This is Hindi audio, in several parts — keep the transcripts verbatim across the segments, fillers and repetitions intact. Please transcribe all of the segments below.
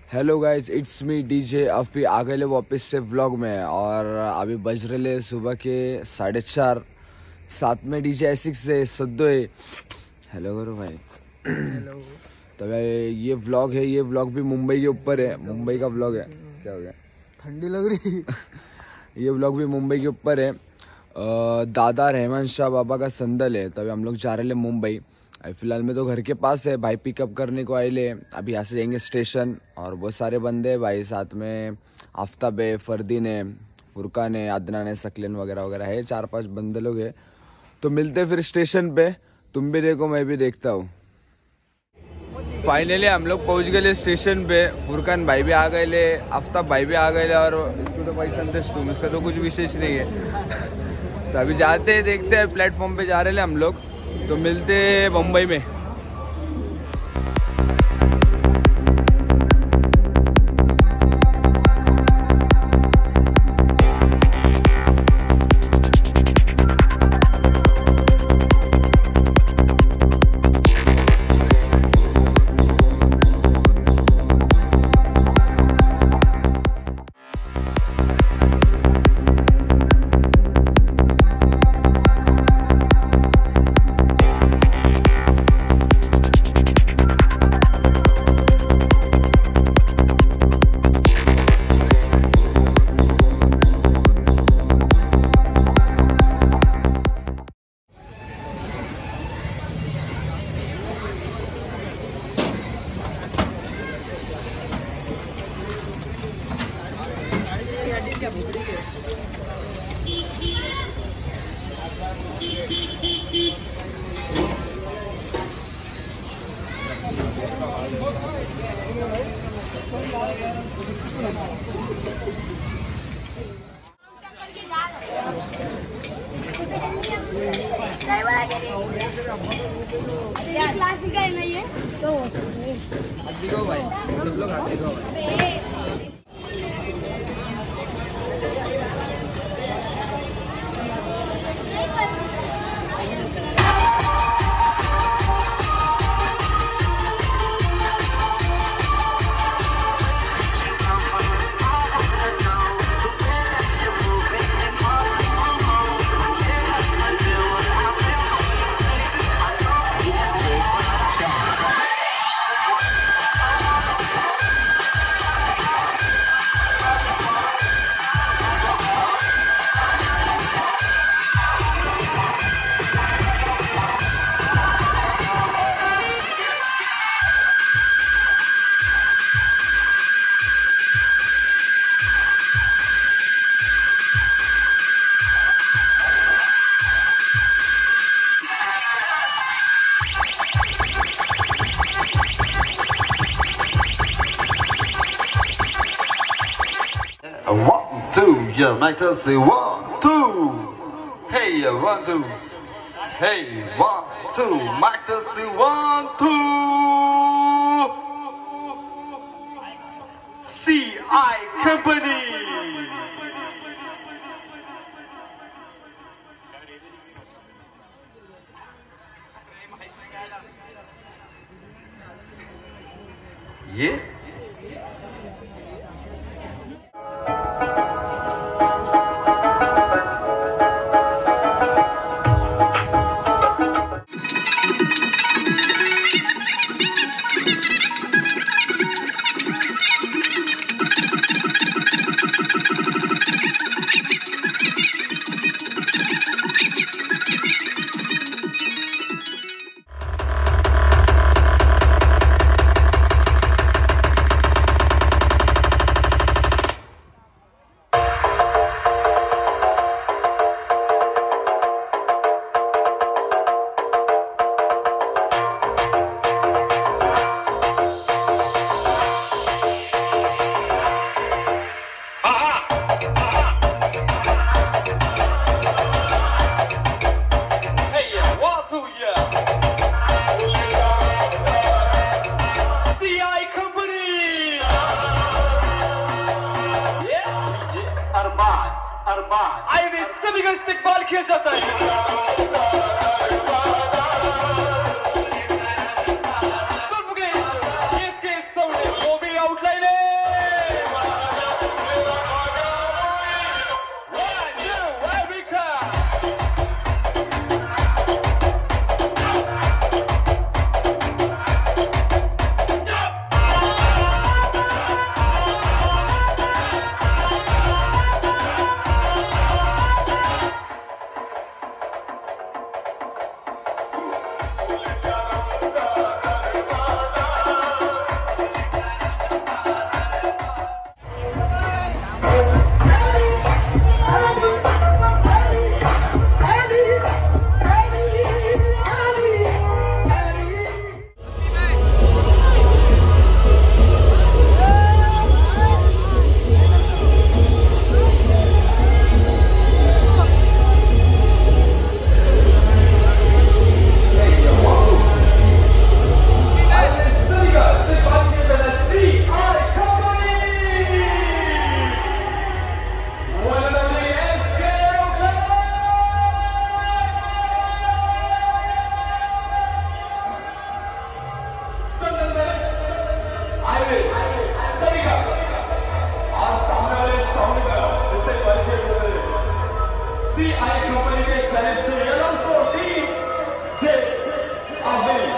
Hello guys, it's me DJ Afi आ गए वापस से व्लॉग में। और अभी बज रहे सुबह के साढ़े चार। साथ में डीजे एसिक्स से सद्दो है। हेलो करो भाई। हेलो। तो भाई ये व्लॉग है, ये व्लॉग भी मुंबई के ऊपर है। मुंबई का व्लॉग है। क्या हो गया? ठंडी लग रही। ये व्लॉग भी मुंबई के ऊपर है। दादा रहमान शाह बाबा का संदल है। तभी हम लोग जा रहे हैं मुंबई। फिलहाल में तो घर के पास है। भाई पिकअप करने को आए ले। अभी यहाँ से जाएंगे स्टेशन। और बहुत सारे बंदे हैं भाई साथ में। आफ्ताब है, फरदीन है, फुरकान है, अदनान है, सकलेन वगैरह वगैरह है। चार पांच बंदे लोग हैं। तो मिलते हैं फिर स्टेशन पे। तुम भी देखो, मैं भी देखता हूँ। फाइनली हम लोग पहुंच गए स्टेशन पे। फुरकान भाई भी आ गए ले, आफ्ताब भाई भी आ गए ले। और इसको तो भाई संदेश तुम, इसका तो कुछ विशेष नहीं है। तो अभी जाते हैं, देखते हैं। प्लेटफॉर्म पे जा रहे हैं हम लोग। तो मिलते हैं मुंबई में। क्लासिक है ना ये तो दिखो भाई, सब लोग हाथ दिखो भाई। One, two, yeah, Mike does say one, two. Hey, yeah, one, two. Hey, one, two, Mike does say one, two. C I Company. Yeah. सभी का इस्तेमाल किया जाता है। वो भी आउटलाइन है। आए सभी का और सामने वाले साउंड का इससे क्वालिफाई सी आई कंपनी के शहर से एलॉन्सो डी जे अविन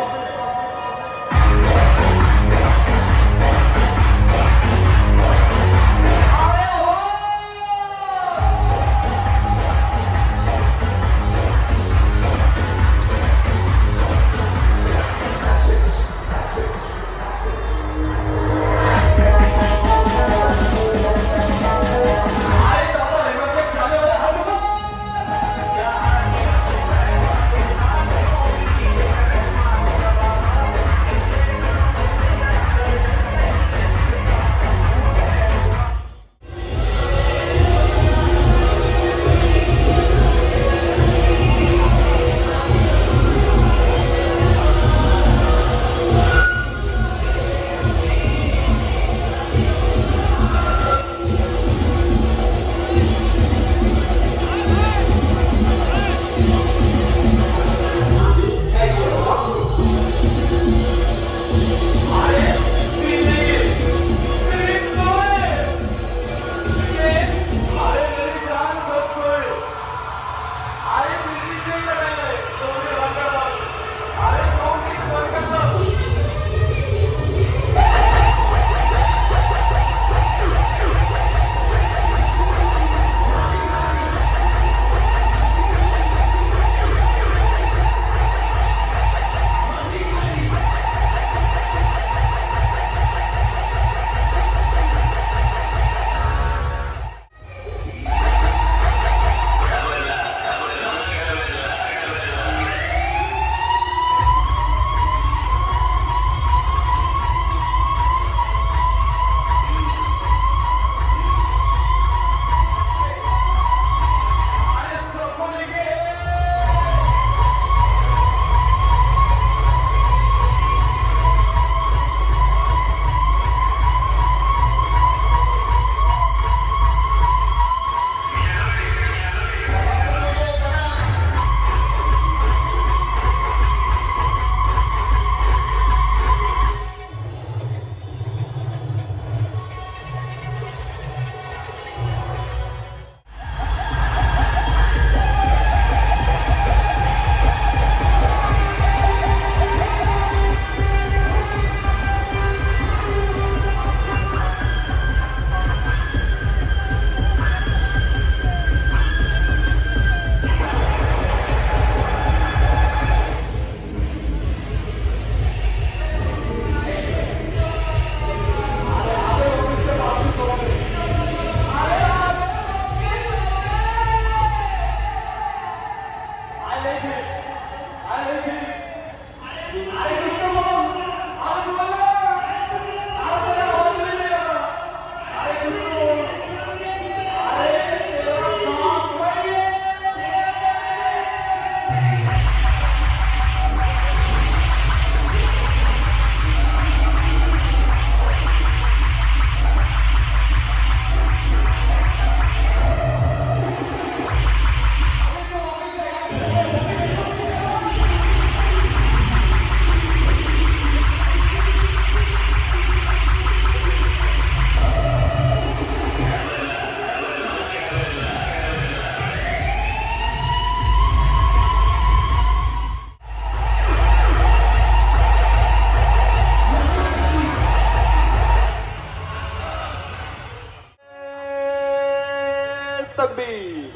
तकबीर,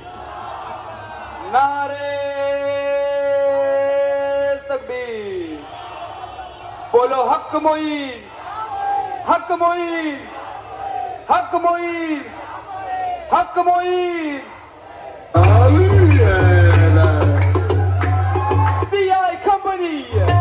नारे तकबीर, बोलो हक Moin, Haq Moin, Haq Moin, Haq Moin. C I company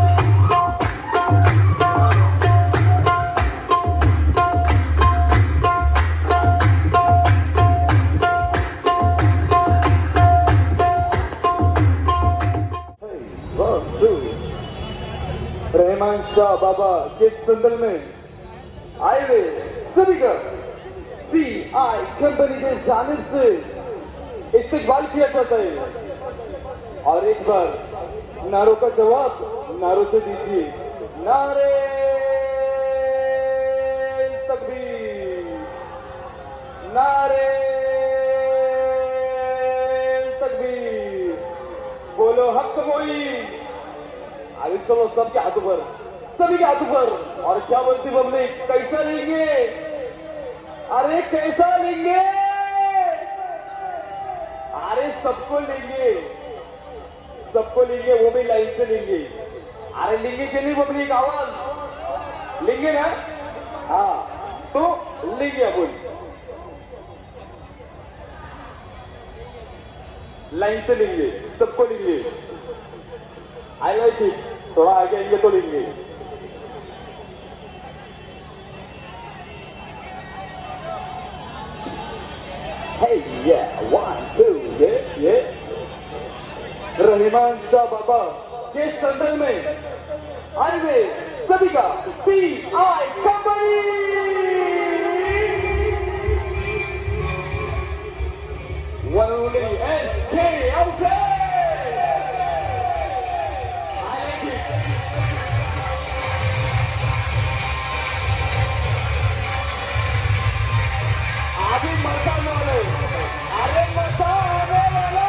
Rahman Shah Baba के संदल में आए हुए सभी का सी आई कंपनी के जानिब से इस्तेकबाल किया जाता है। और एक बार नारों का जवाब नारों से दीजिए। नारे कोई? अरे चलो सबके हाथों पर, सभी के हाथों पर। और क्या बोलती पब्लिक, कैसा लेंगे? अरे कैसा लेंगे? अरे सबको लेंगे, सबको लेंगे, वो भी लाइन से लेंगे। अरे लेंगे के लिए पब्लिक आवाज लेंगे ना? हाँ तो लेंगे अपन, लाइन से लेंगे, सबको लेंगे। आई लाइक इट, थोड़ा आगे आएंगे तो लेंगे। Hey, yeah, one, two, yeah, yeah. Rahman Shah Baba के संदल में आइए सभी का C I company. One only S K out there. I like it. अभी मजा न ले, अरे मजा आने वाला।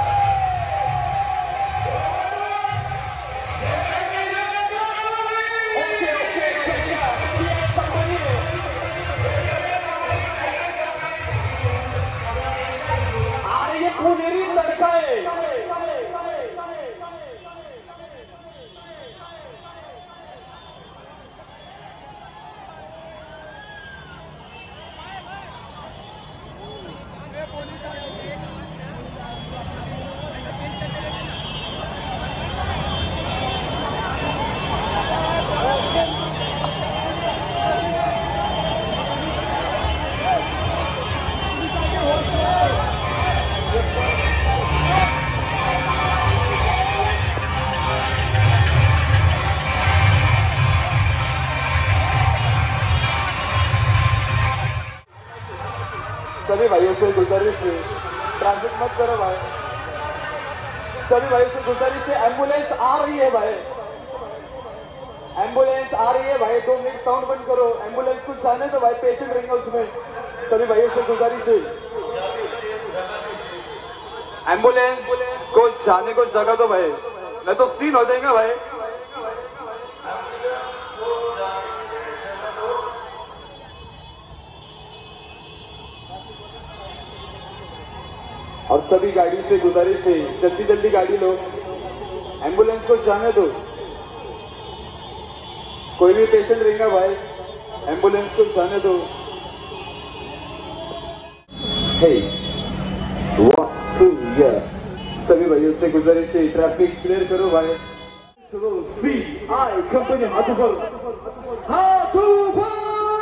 ओके ओके अरे ये पुनेरी लड़का है। सभी भाइयों से गुजारिश है, ट्रैफिक मत करो भाई। सभी भाइयों से गुजारिश है, एम्बुलेंस आ रही है भाई, एम्बुलेंस आ रही है भाई। दो मिनट साउंड बंद करो, एम्बुलेंस को जाने दो भाई, पेशेंट रहेंगे उसमें। सभी भाइयों से गुजारिश है, एम्बुलेंस को जाने को जगह दो भाई, नहीं तो सीन हो जाएगा भाई। और सभी गाड़ी से गुजारिश है, जल्दी जल्दी गाड़ी लो, एम्बुलेंस को जाने दो। कोई भी पेशेंट रहेगा भाई, एम्बुलेंस को जाने दो। हे वन टू या सभी भाइयों से गुजारिश है, ट्रैफिक क्लियर करो भाई। सी आई कंपनी हाथों पर, हाथों पर।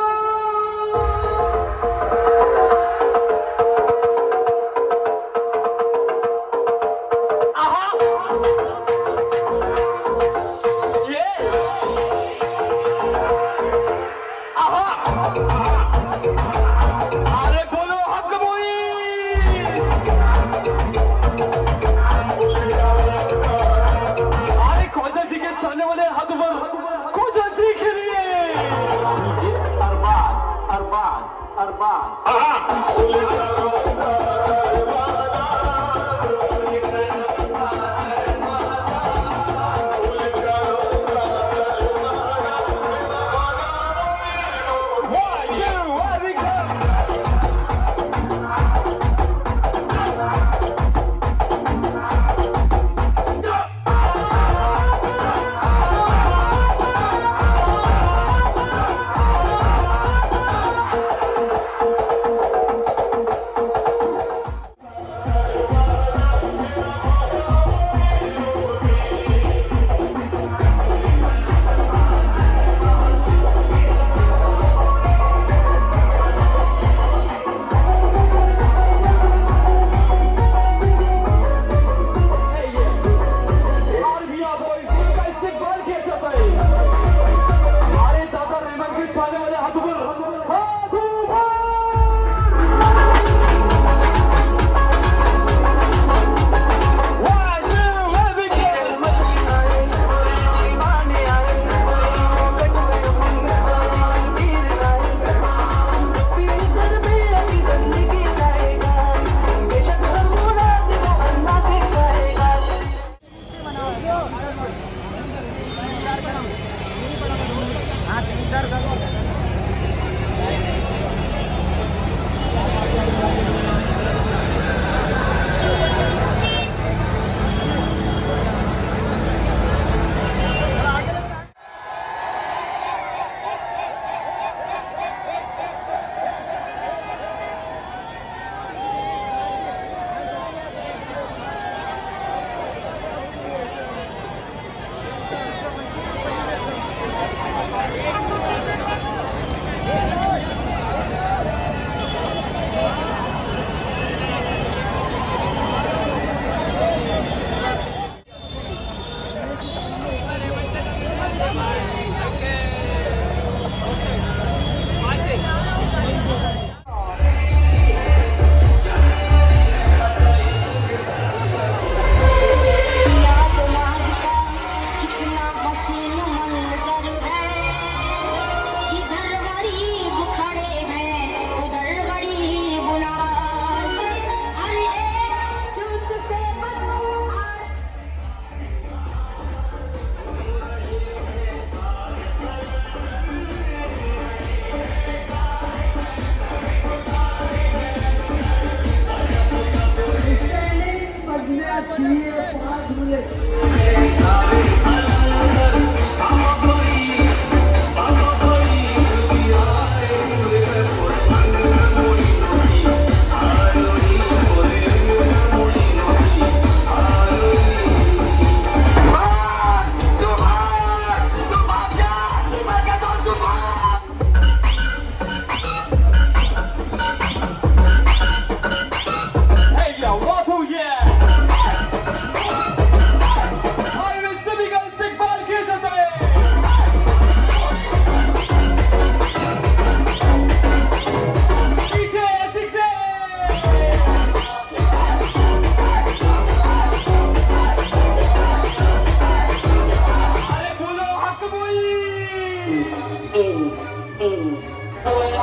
अरे बोलो हक बोई। अरे खोजा जी के चलने वाले हाथ ऊपर, खोजा जी के लिए अरबाज अरबाज अरबाज।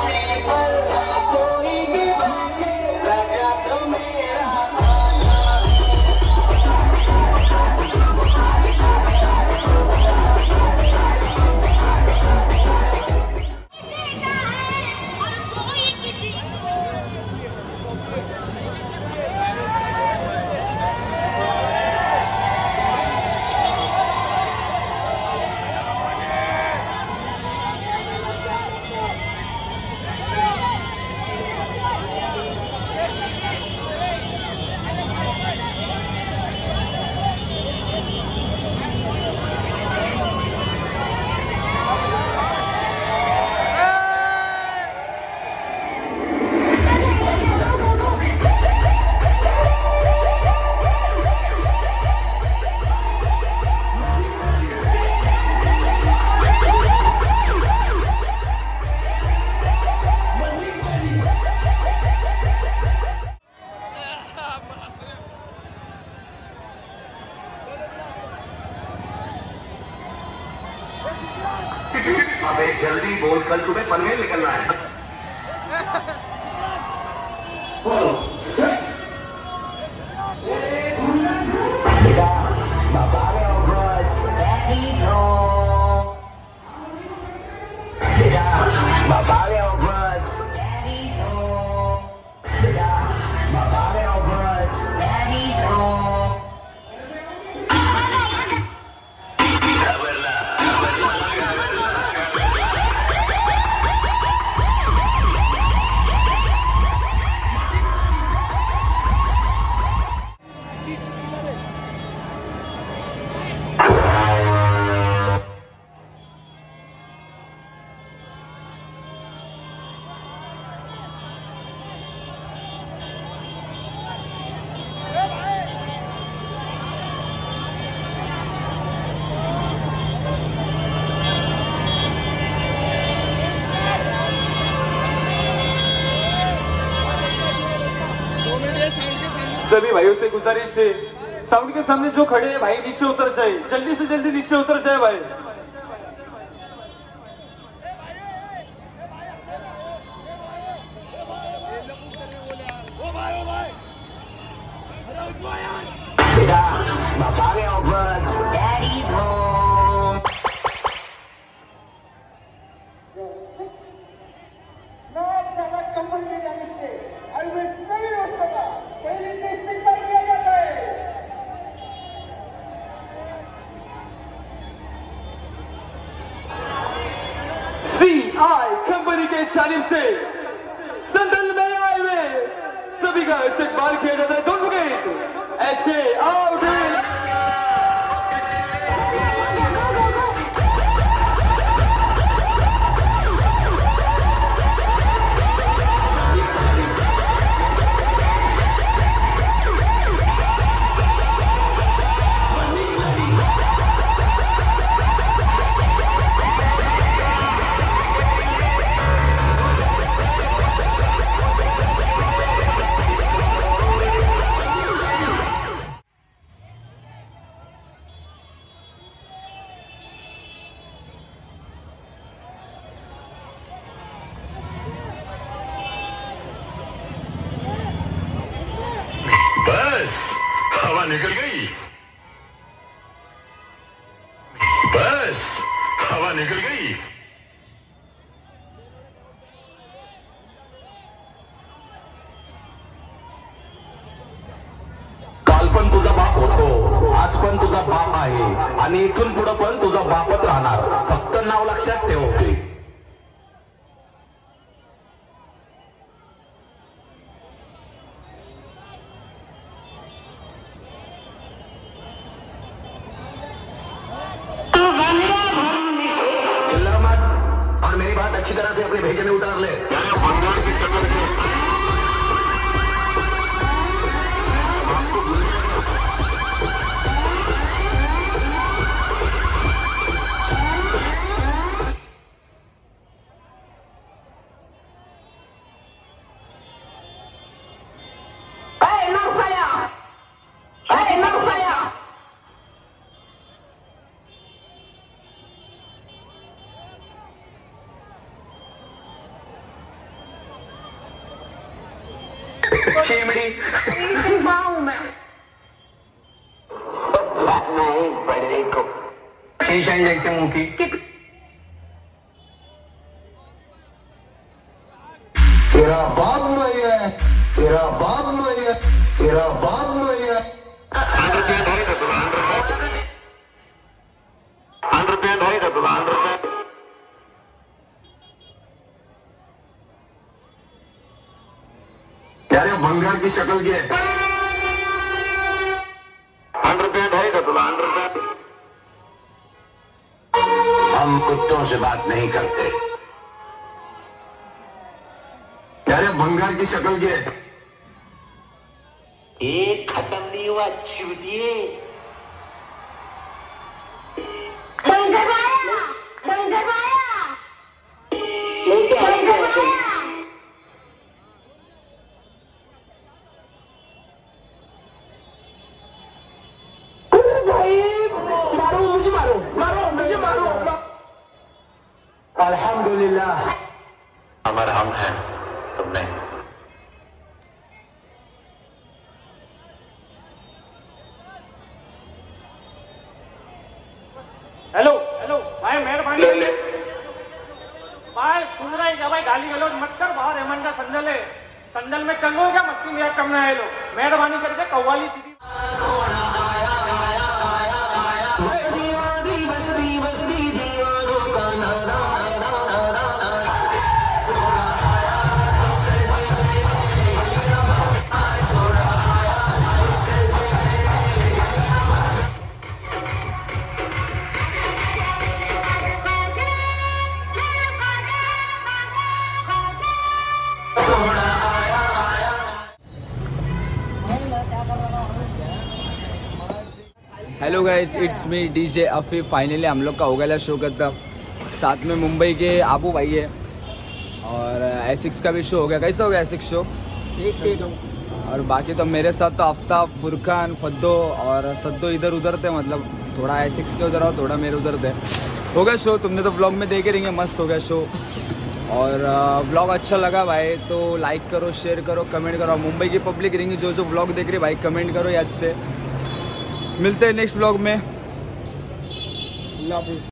अबे जल्दी बोल, कल सुबह पनवेल निकलना है। सभी भाइयों से गुजारिश है, साउंड के सामने जो खड़े हैं भाई नीचे उतर जाए, जल्दी से जल्दी नीचे उतर जाए भाई। सी आई कंपनी के जानिब से संदल में आए हुए सभी का इस्तेमाल किया जाता है। Don't forget ask out. बस हवा निकल गई, बस हवा निकल गई। काल पण तुझा बाप होतो, आज पण तुझा बाप आहे आणि इथून पुढे पण तुझा बापच राहणार, फक्त नाव लक्षात ठेव। और मेरी बात अच्छी तरह से अपने भेजे में उतार ले। चिमड़ी नहीं बड़े को शीशा जैसे मुंह की तेरा बाप नहीं है, तेरा बाप नहीं है, तेरा बाप नहीं है। अंडरपैंट है का तुला अंडरपैंट यार भंगार की शक्ल क्या है? अंडरपैंट है का तुला अंडरपैंट हम कुत्तों से बात नहीं करते। यार भंगार की शक्ल क्या है? एक खत्म नहीं हुआ चूतिए। बंगरवाया बंगरवाया बंगरवाया मारो मुझे मारो मारो मुझे मारो। अल्हम्दुलिल्लाह अमर हम हैं तुम नहीं। हेलो हेलो भाई मेहरबानी भाई सुन रहा है क्या भाई? गाली गलौज मत कर। बाहर हेमंत का संदल है, संदल में चंगो क्या मस्ती मजाक करना है लोग। मेहरबानी करके कव्वाली सीधी hello guys, it's me DJ Afi. Finally हम लोग का हो गया शो खत्म। साथ में मुंबई के आबू भाई है और एसिक्स का भी शो हो गया। कैसा हो गया एसिक्स शो? एक एक और बाकी तो मेरे साथ तो आफ्ताब, फुरकान, फद्दो और सद्दो इधर उधर थे। मतलब थोड़ा एसिक्स के उधर और थोड़ा मेरे उधर थे। हो गया शो, तुमने तो व्लॉग में देखे रहेंगे। मस्त हो गया शो। और व्लॉग अच्छा लगा भाई तो लाइक करो, शेयर करो, कमेंट करो। मुंबई की पब्लिक रहेंगी जो जो व्लॉग देख रही भाई, कमेंट करो याद से। मिलते हैं नेक्स्ट व्लॉग में।